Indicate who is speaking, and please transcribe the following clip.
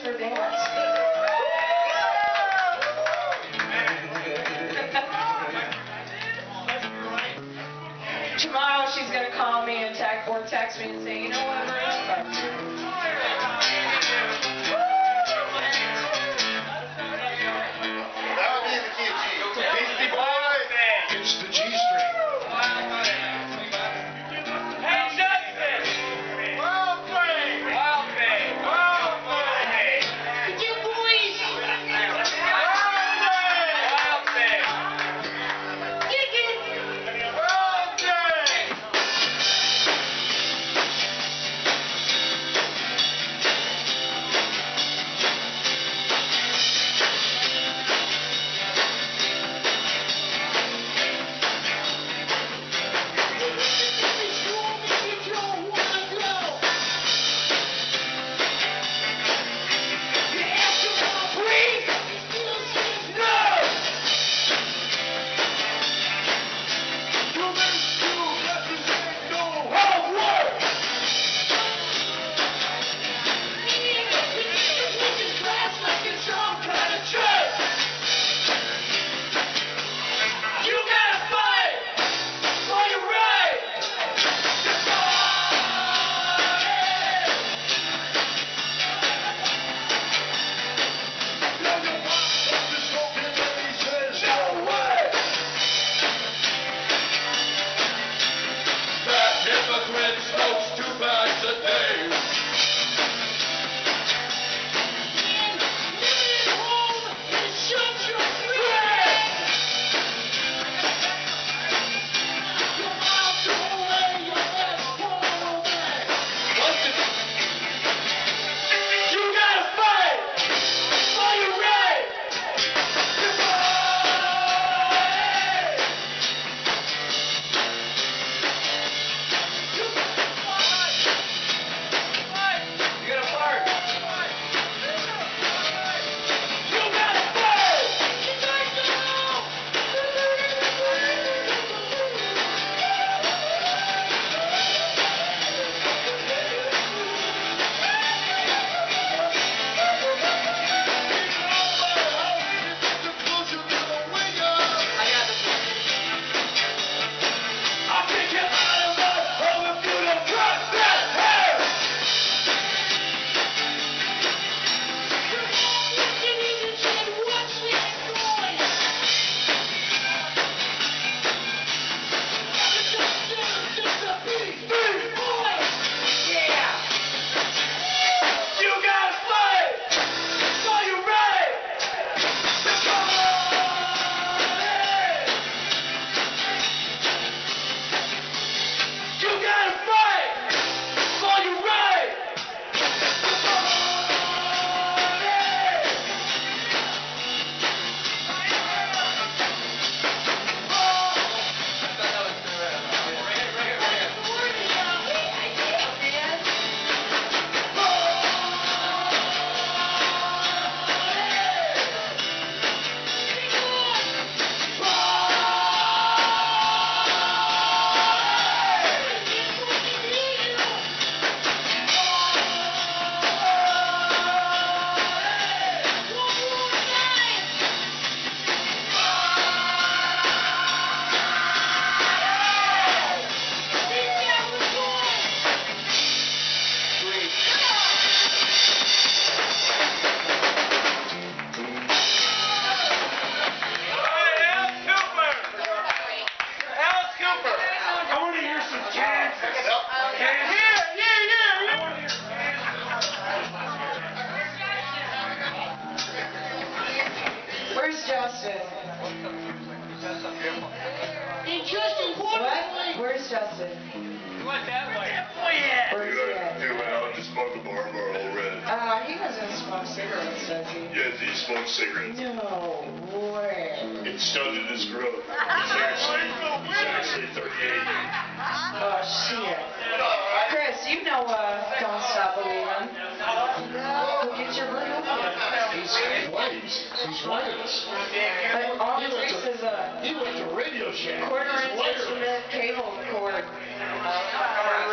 Speaker 1: for that. Tomorrow she's going to call me and text me and say, you know what, Maria?
Speaker 2: That would be the key of G. Beastie Boy. It's the G string.
Speaker 3: Hey, Justin! Well played! Well played! Well played! You boys! Well played! Well played! Well played!
Speaker 1: Where's Justin? What? Where's Justin?
Speaker 3: You went that way.
Speaker 1: Where's he at?
Speaker 2: He went out to smoke a Marlboro red.
Speaker 1: He doesn't smoke cigarettes, does he?
Speaker 2: Yes, he smokes cigarettes.
Speaker 1: No way.
Speaker 2: It stunted his growth. He's actually 38.
Speaker 1: Oh, shit. Chris, you know Don't Stop Believin'. Go get your blue outfit.
Speaker 2: He's white. He's wireless.
Speaker 1: But all his race is a
Speaker 2: He went to Radio Shack.
Speaker 1: quarter-inch instrument cable cord.